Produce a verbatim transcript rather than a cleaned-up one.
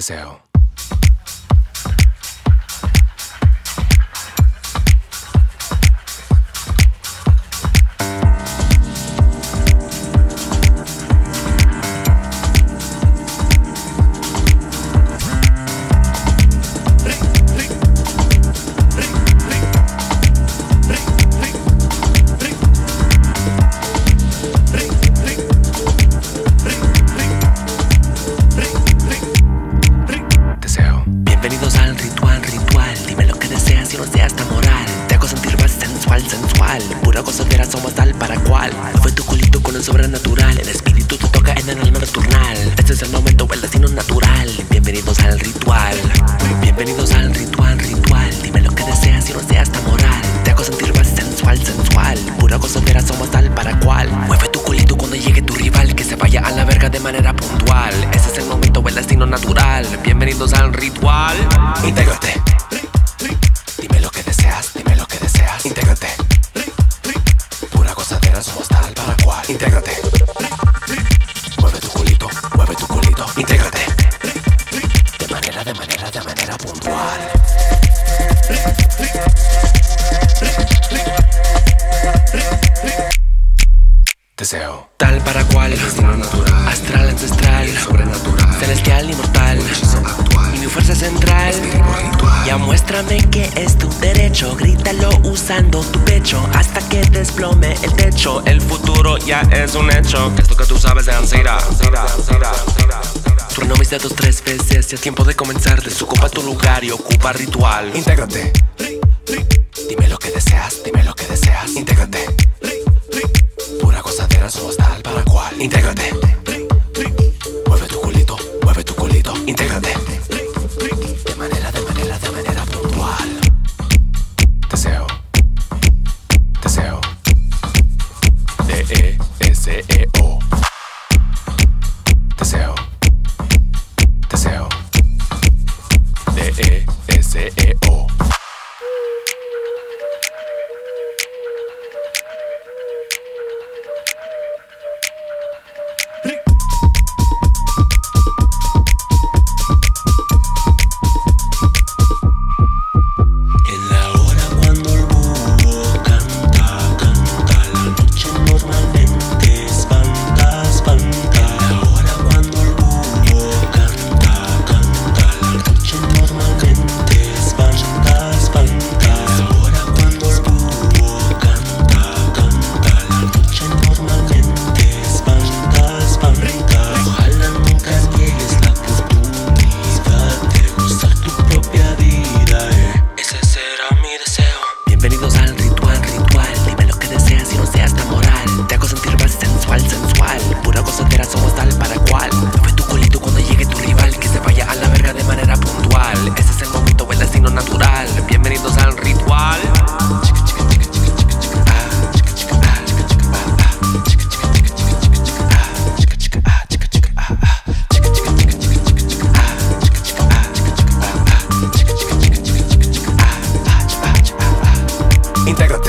Deseo. Bienvenidos al ritual, ritual. Dime lo que deseas y no seas tan moral. Te hago sentir más sensual, sensual. Pura gozadera, somos tal para cual. Fue tu culito con el sobrenatural. El espíritu te toca en el alma nocturnal. Este es el momento, el destino natural. Bienvenidos al ritual. Bienvenidos al ritual, ritual. Dime lo que deseas y no seas tan moral. Te hago sentir más sensual, sensual. Pura gozadera, somos tal para cual. Mueve tu culito cuando llegue tu rival. Que se vaya a la verga de manera puntual. Ese es el momento, el destino natural. Bienvenidos al ritual. Intégrate. Dime lo que deseas, dime lo que deseas. Intégrate. Pura gozadera, somos tal para cual. Intégrate. Mueve tu culito, mueve tu culito. Intégrate. De manera, de manera, de manera puntual. Deseo. Tal para cual. El destino natural. Astral, ancestral. El sobrenatural. Celestial, inmortal. Un hechizo actual. Y mi fuerza central. Espíritu ritual. Ya muéstrame que es tu derecho. Grítalo usando tu pecho hasta que desplome el techo. El futuro ya es un hecho. Es lo que tú sabes de Ansira. Trueno mis dedos tres veces. Ya es tiempo de comenzar. Desocupa tu lugar y ocupa ritual. Intégrate. Dime lo que deseas. Dime lo que deseas. Intégrate. Pura gozadera, somos tal para cual. Intégrate. Mueve tu culito, mueve tu culito. Intégrate. De manera, de manera, de manera puntual. Deseo. Deseo. D E S E O. Deseo. Deseo. D E S E O. Intégrate.